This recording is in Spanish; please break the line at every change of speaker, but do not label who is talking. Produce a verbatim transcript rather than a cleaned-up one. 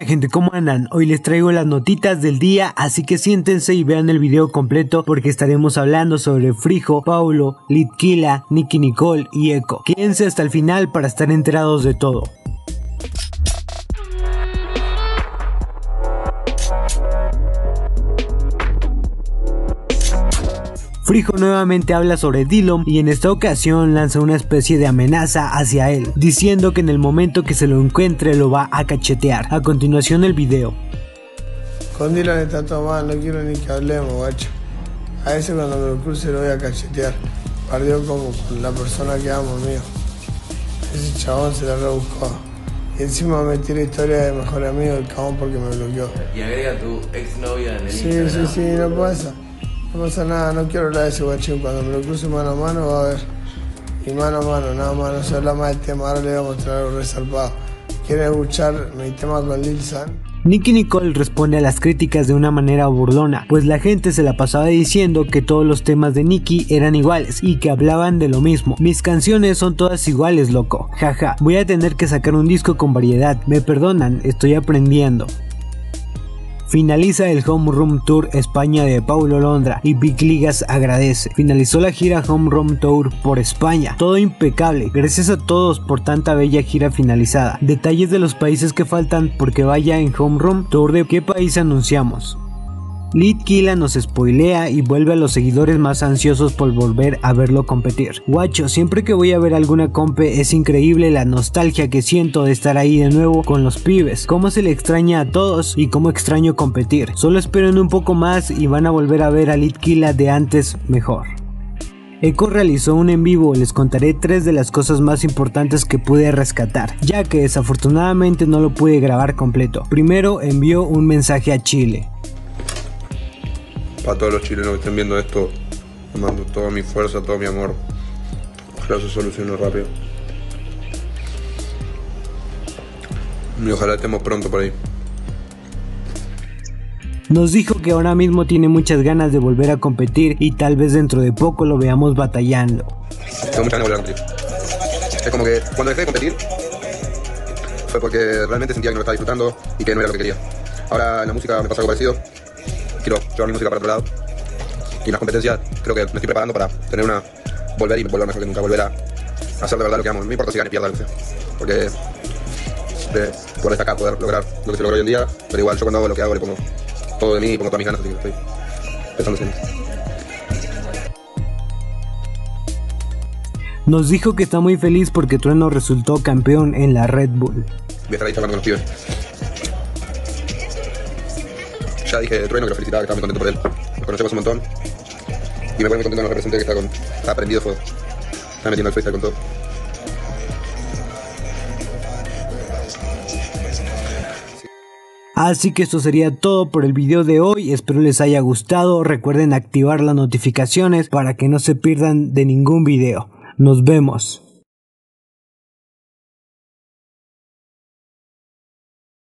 Gente, ¿cómo andan? Hoy les traigo las notitas del día, así que siéntense y vean el video completo porque estaremos hablando sobre Frijo, Paulo, Litkila, Nicki Nicole y Eko. Quédense hasta el final para estar enterados de todo. Frijo nuevamente habla sobre Dillom y en esta ocasión lanza una especie de amenaza hacia él, diciendo que en el momento que se lo encuentre lo va a cachetear. A continuación el video.
Con Dillom está todo mal, no quiero ni que hablemos, guacho. A ese cuando me lo cruce lo voy a cachetear. Perdió como con la persona que amo, mío. Ese chabón se la rebuscó. Y encima me tira historia de mejor amigo del chabón porque me bloqueó.
Y agrega tu exnovia en el
Sí,
Instagram.
sí, sí, no pasa. No pasa nada, no quiero hablar de ese guachín. Cuando me lo cruce mano a mano va a ver. Y mano a mano, nada más, no se habla más del tema. Ahora le voy a mostrar algo resalpado. ¿Quieren escuchar mi tema con Lil San?
Nicki Nicole responde a las críticas de una manera burlona, pues la gente se la pasaba diciendo que todos los temas de Nicki eran iguales y que hablaban de lo mismo. Mis canciones son todas iguales, loco. Jaja, voy a tener que sacar un disco con variedad. Me perdonan, estoy aprendiendo. Finaliza el Home Room Tour España de Paulo Londra y Big Ligas agradece. Finalizó la gira Home Room Tour por España. Todo impecable. Gracias a todos por tanta bella gira finalizada. Detalles de los países que faltan porque vaya en Home Room Tour. ¿De qué país anunciamos? Litkila nos spoilea y vuelve a los seguidores más ansiosos por volver a verlo competir. Guacho, siempre que voy a ver alguna compe es increíble la nostalgia que siento de estar ahí de nuevo con los pibes. Cómo se le extraña a todos y cómo extraño competir. Solo esperen un poco más y van a volver a ver a Litkila de antes mejor. Eko realizó un en vivo, les contaré tres de las cosas más importantes que pude rescatar, ya que desafortunadamente no lo pude grabar completo. Primero envió un mensaje a Chile.
Para todos los chilenos que estén viendo esto, les mando toda mi fuerza, todo mi amor. Ojalá se solucione rápido. Y ojalá estemos pronto por ahí.
Nos dijo que ahora mismo tiene muchas ganas de volver a competir y tal vez dentro de poco lo veamos batallando.
Tengo muchas ganas de volver a competir. Es como que cuando dejé de competir fue porque realmente sentía que no lo estaba disfrutando y que no era lo que quería. Ahora en la música me pasa algo parecido. Quiero llevar mi música para otro lado y en las competencias creo que me estoy preparando para tener una volver y volver mejor que nunca, volver a hacer de verdad lo que amo. No me importa si gane y pierda, porque de, por destacar, poder lograr lo que se logra hoy en día, pero igual yo cuando hago lo que hago le pongo todo de mí y pongo todas mis ganas, así que estoy pensando en eso.
Nos dijo que está muy feliz porque Trueno resultó campeón en la Red Bull.
Voy a estar ahí charlando con los pibes. Ya dije de Trueno que lo felicitaba, que estaba muy contento por él. Lo conocemos un montón. Y me pone muy contento que nos represente, que está, con, está prendido fuego. Está metiendo el freestyle con todo.
Así que esto sería todo por el video de hoy, espero les haya gustado. Recuerden activar las notificaciones para que no se pierdan de ningún video. Nos vemos.